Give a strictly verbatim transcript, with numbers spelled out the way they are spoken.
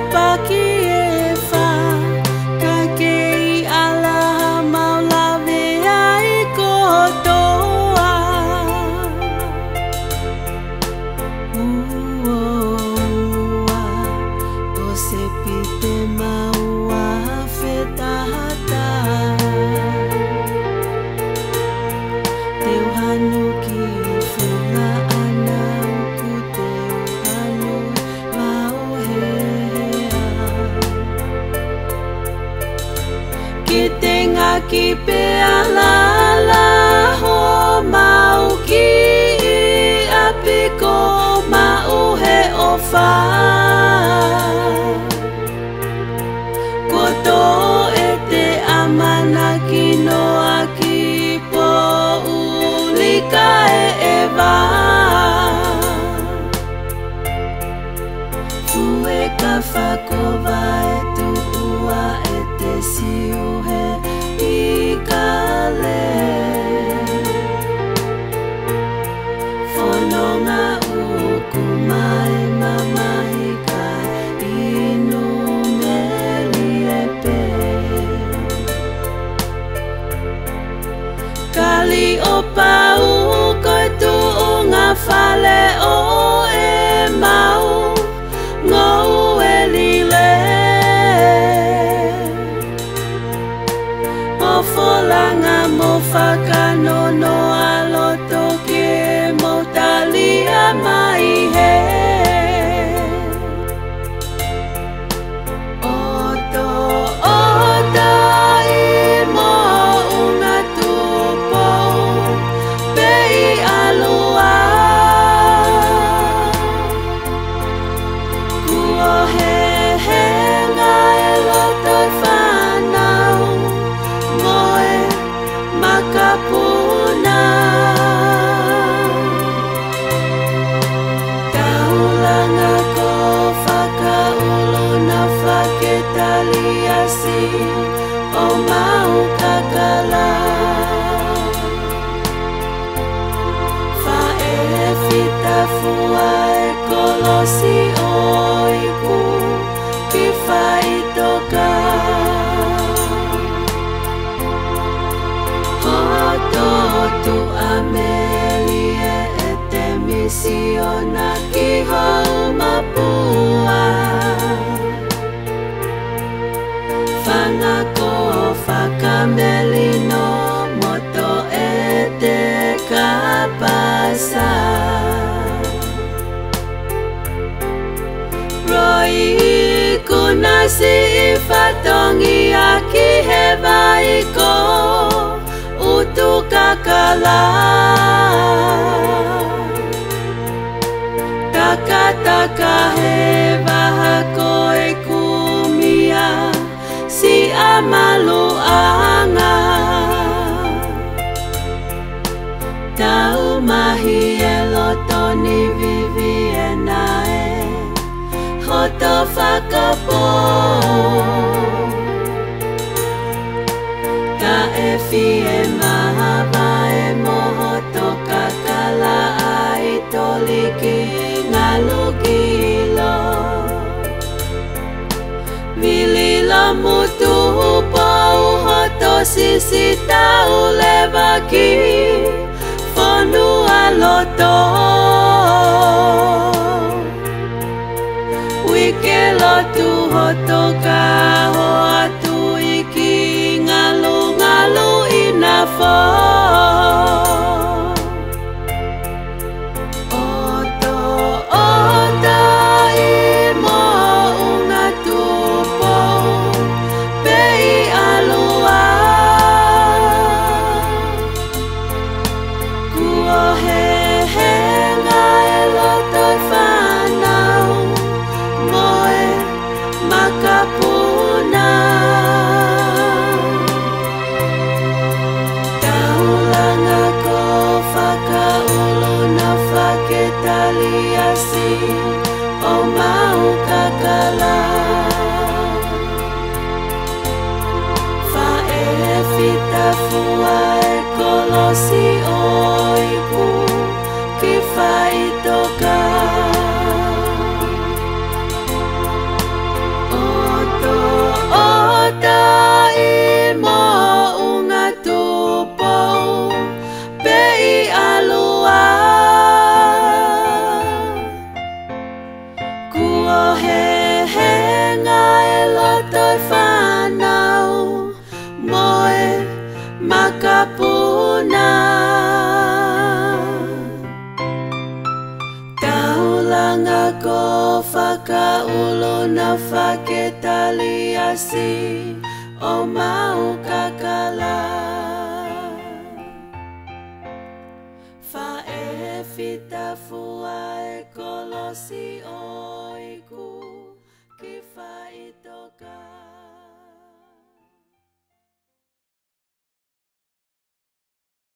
pakieva kakei ala maulawea ikotoa uoa osepite maua fetahata teu hanu ki fula anau ku teu hanu mau hea ki tenga ki pe alala ho mau ki apiko mau he ofa koto ete amana kino aki po ulika e eva fue kafakova etu ua ete siuhe ikale fononga uku mai mamahika inu meliepe kali opau koe tu unga fale o e mau ngau e lile o folanga mo whakanono aloto ke mo talia mai he oto ota i mo unga tupo pei alua kua he he ngai loto whanau moe makapuna taulanga ko whakaulu na whaketaliasi o mau kakala whae fita fua e kolosi oiku ki whaitoka hototu amelie ete misiona ki hau mapua whangako whakamelino moto ete kapasa roi kunasi fatongi aki hevaiko utu kakala taka-taka hevahako e kumia si amalu anga tau mahi elotoni vivienae hoto whakapo ka e fie mahava e mohoto kakala ai toliki ngalukilo vilila mutu pau hoto sisi tau levaki fonu aloto wike lotu hoto ka ho atu iki ngalu ngalu inafo oto ota imo unga tupo pei alua kua he he ngai loto whanau moe makapuna taulanga ko whakaulu na whaketaliasi o mau kakala whae fita fua e kolosi oiku ki whaitoka he he ngai lo toi whanau moe makapuna Taulanga ko whakaulo na whaketaliasi o mau kakala Whae fita fuae kolosi oiku ki whaitoka